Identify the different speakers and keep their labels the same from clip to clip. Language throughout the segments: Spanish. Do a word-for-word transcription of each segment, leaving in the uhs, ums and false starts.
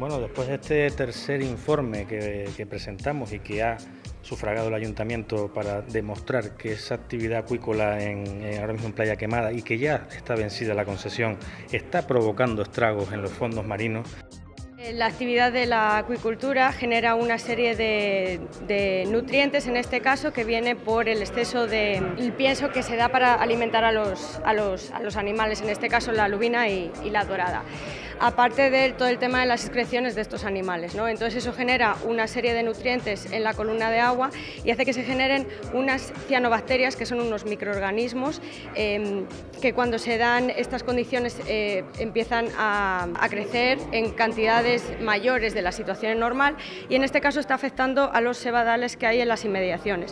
Speaker 1: Bueno, después de este tercer informe que, que presentamos y que ha sufragado el Ayuntamiento para demostrar que esa actividad acuícola en, en, ahora mismo en Playa Quemada y que ya está vencida la concesión está provocando estragos en los fondos marinos.
Speaker 2: La actividad de la acuicultura genera una serie de, de nutrientes, en este caso, que viene por el exceso de el pienso que se da para alimentar a los, a los, a los animales, en este caso la lubina y, y la dorada. Aparte de todo el tema de las excreciones de estos animales, ¿no? Entonces eso genera una serie de nutrientes en la columna de agua y hace que se generen unas cianobacterias, que son unos microorganismos eh, que cuando se dan estas condiciones eh, empiezan a, a crecer en cantidades mayores de la situación normal, y en este caso está afectando a los cebadales que hay en las inmediaciones.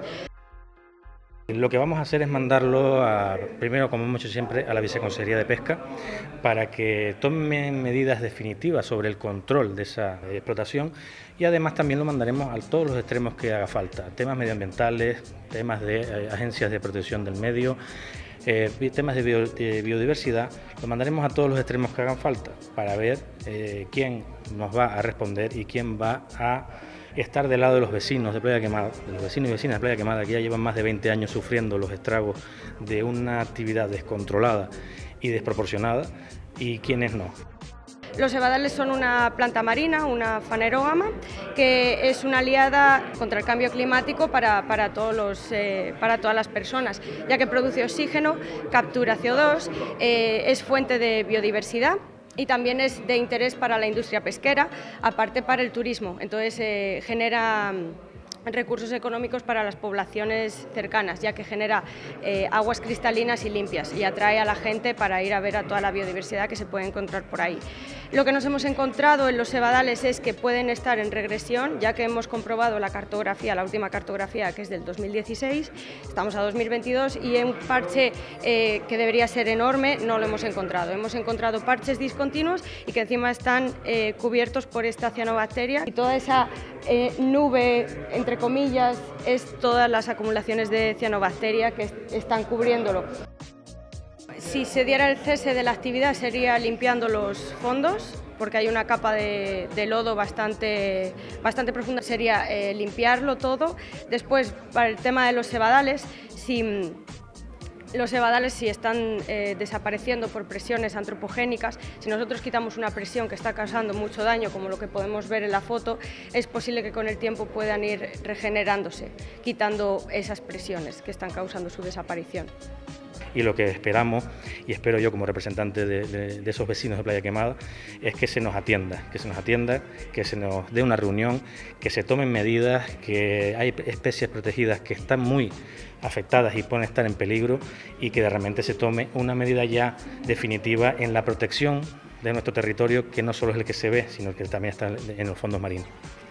Speaker 1: Lo que vamos a hacer es mandarlo, a, primero, como hemos hecho siempre, a la Viceconsejería de Pesca para que tomen medidas definitivas sobre el control de esa explotación, y además también lo mandaremos a todos los extremos que haga falta, temas medioambientales, temas de eh, agencias de protección del medio, eh, temas de, bio, de biodiversidad. Lo mandaremos a todos los extremos que hagan falta para ver eh, quién nos va a responder y quién va a estar del lado de los vecinos de Playa Quemada, de los vecinos y vecinas de Playa Quemada, que ya llevan más de veinte años sufriendo los estragos de una actividad descontrolada y desproporcionada, y quienes no.
Speaker 2: Los cebadales son una planta marina, una fanerógama, que es una aliada contra el cambio climático para, para, todos los, eh, para todas las personas, ya que produce oxígeno, captura C O dos, eh, es fuente de biodiversidad y también es de interés para la industria pesquera, aparte para el turismo. Entonces eh, genera recursos económicos para las poblaciones cercanas, ya que genera eh, aguas cristalinas y limpias y atrae a la gente para ir a ver a toda la biodiversidad que se puede encontrar por ahí. Lo que nos hemos encontrado en los cebadales es que pueden estar en regresión, ya que hemos comprobado la cartografía, la última cartografía, que es del dos mil dieciséis, estamos a dos mil veintidós, y en un parche eh, que debería ser enorme no lo hemos encontrado. Hemos encontrado parches discontinuos y que encima están eh, cubiertos por esta cianobacteria, y toda esa eh, nube, entre comillas, es todas las acumulaciones de cianobacteria que están cubriéndolo. Si se diera el cese de la actividad sería limpiando los fondos, porque hay una capa de, de lodo bastante, bastante profunda, sería eh, limpiarlo todo. Después, para el tema de los cebadales, si los cebadales si están eh, desapareciendo por presiones antropogénicas, si nosotros quitamos una presión que está causando mucho daño, como lo que podemos ver en la foto, es posible que con el tiempo puedan ir regenerándose, quitando esas presiones que están causando su desaparición.
Speaker 1: Y lo que esperamos, y espero yo como representante de, de, de esos vecinos de Playa Quemada, es que se nos atienda, que se nos atienda, que se nos dé una reunión, que se tomen medidas, que hay especies protegidas que están muy afectadas y pueden estar en peligro, y que realmente se tome una medida ya definitiva en la protección de nuestro territorio, que no solo es el que se ve, sino que también está en los fondos marinos.